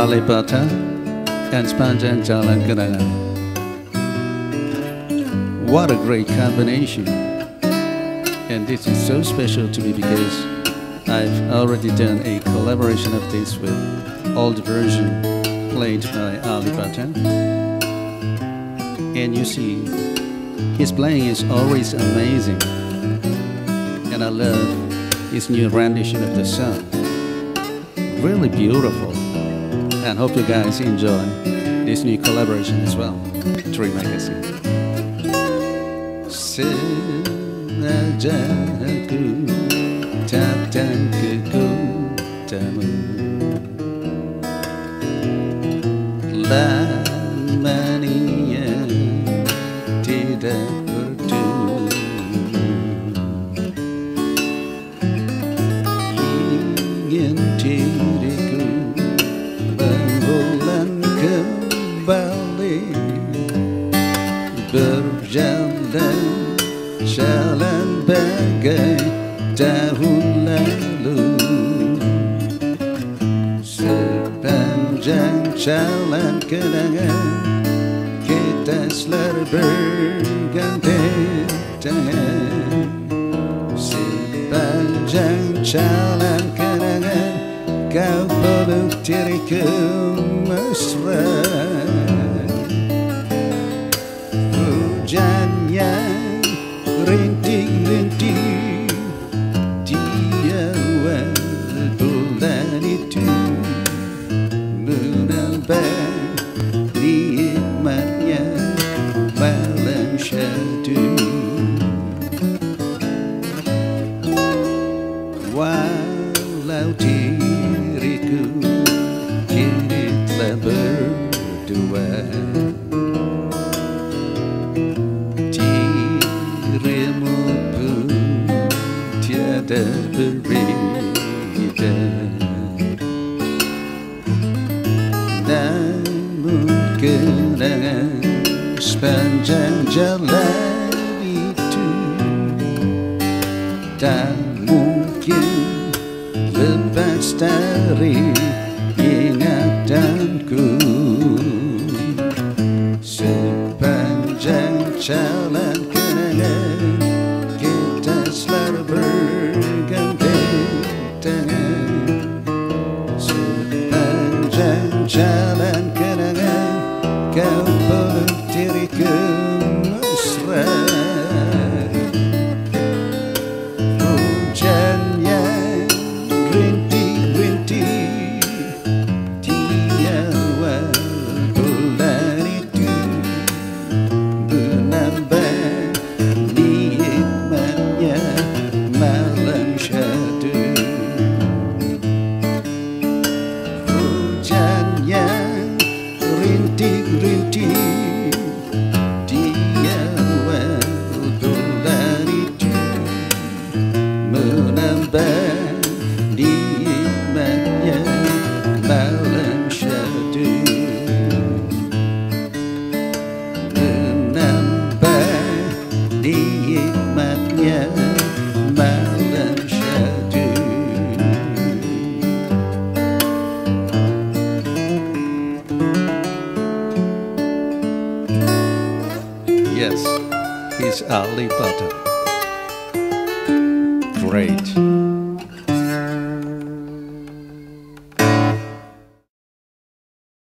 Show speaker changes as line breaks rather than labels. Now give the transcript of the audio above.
Alip Ba Ta and Sepanjang Jalan Kenangan. What a great combination! And this is so special to me because I've already done a collaboration of this with old version played by Alip Ba Ta. And you see, his playing is always amazing. And I love his new rendition of the song. Really beautiful. And hope you guys enjoy this new collaboration as well. Terima kasih. Senajaku datang ke kotamu, lamanya tidak bertemu, ingin diriku berulang kembali, berjalan bagai tahun lalu. Sepanjang jalan kenangan kita selalu bergandengan tangan. Sepanjang jalan kenangan kau peluk diriku mesra. Hujannya rintik-rintik di awal bulan itu, menambah nikmatnya malam syahdu. Walau diriku kini telah berdua, dirimu pun tiada berbeda. Namun kenangan sepanjang jalan itu tak mungkin lepas dari ingatanku. Sepanjang jalan kenangan kita selalu bergandengan tangan. Sepanjang jalan kenangan kau peluk diriku mesra. Hujannya rintik-rintik di awal bulan itu, menambah nikmatnya malam syahdu. Hujannya rintik-rintik di awal bulan itu, menambah nikmatnya malam syahdu. Menambah nikmatnya malam syahdu. Yes, he's Alip Ba Ta. Great.